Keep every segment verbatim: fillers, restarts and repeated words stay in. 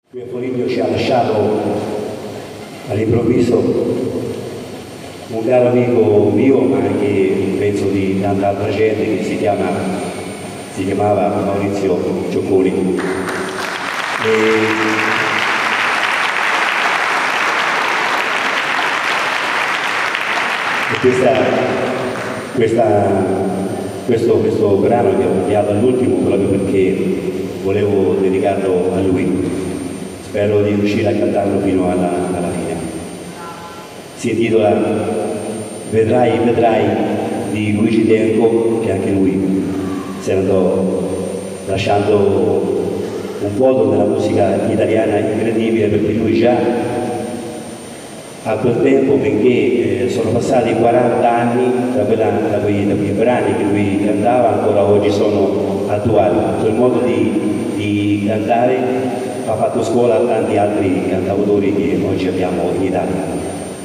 Qui a Foligno ci ha lasciato all'improvviso un caro amico mio, ma anche penso di tanta altra gente, che si, chiama, si chiamava Maurizio Cioccoli. E... e questa, questa, questo, questo brano che ho inviato all'ultimo proprio perché volevo dedicarlo a lui. Spero di riuscire a cantarlo fino alla, alla fine. Si intitola Vedrai, vedrai di Luigi Tenco, che anche lui si andò lasciando un vuoto nella musica italiana incredibile, perché lui già a quel tempo, benché eh, sono passati quaranta anni da, quella, da, quei, da quei brani che lui cantava, ancora oggi sono attuali. Quel modo di, di cantare ha fatto scuola a tanti altri cantautori che oggi abbiamo in Italia.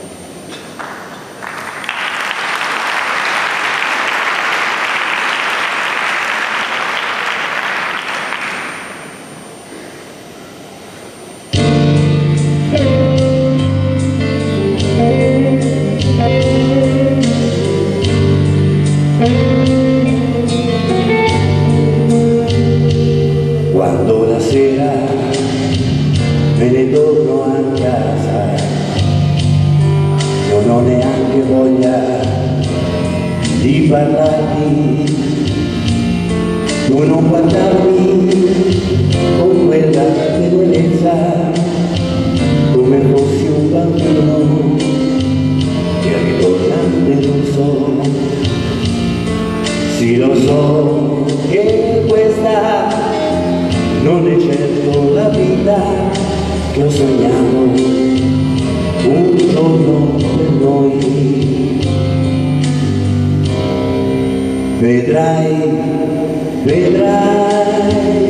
Quando la sera me ne torno a casa, non ho neanche voglia di parlarti, tu non guardarmi con quella tenerezza, come fossi un bambino che ritorna deluso. Sì, lo so che questa non è certo la vita che ho sognato un giorno per noi. Vedrai, vedrai,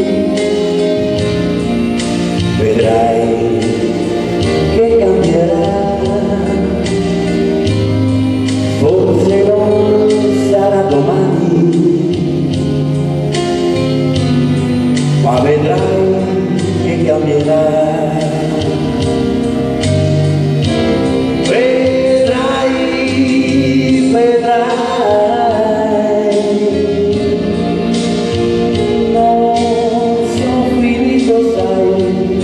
vedrai che cambierà, forse non sarà domani, ma vedrai che cambierà. Vedrai, vedrai, non sono finito, sai,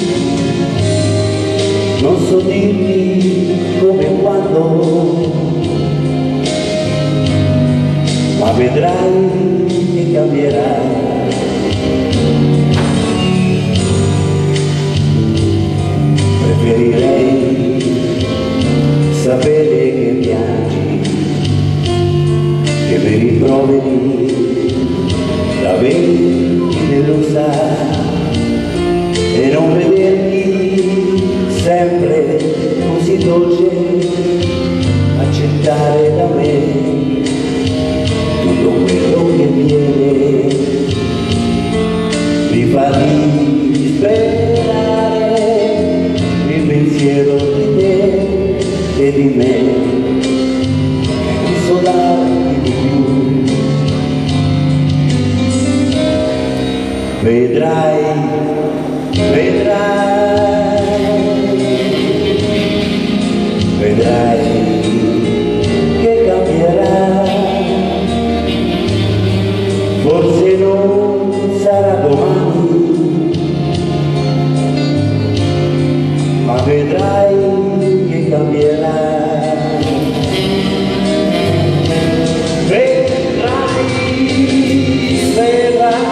non so dirti come e quando, ma vedrai che cambierà. Preferirei sapere che piangi, che mi rimproveri l'averti delusa e non vederti sempre così dolce, accettare da me tutto quello che viene, mi fa disperare pensiero di te e di me, consolarti di più. Vedrai, vedrai, vedrai che cambierà, forse non sarà domani, ma vedrai che cambierà. Vedrai, vedrai,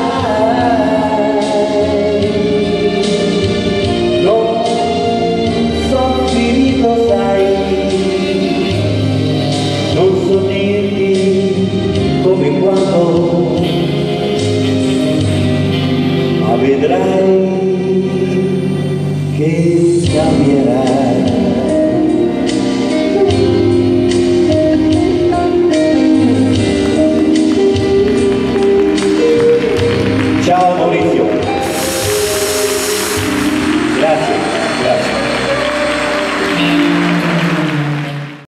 non sono finito, sai, non so dirti come e quando, ma vedrai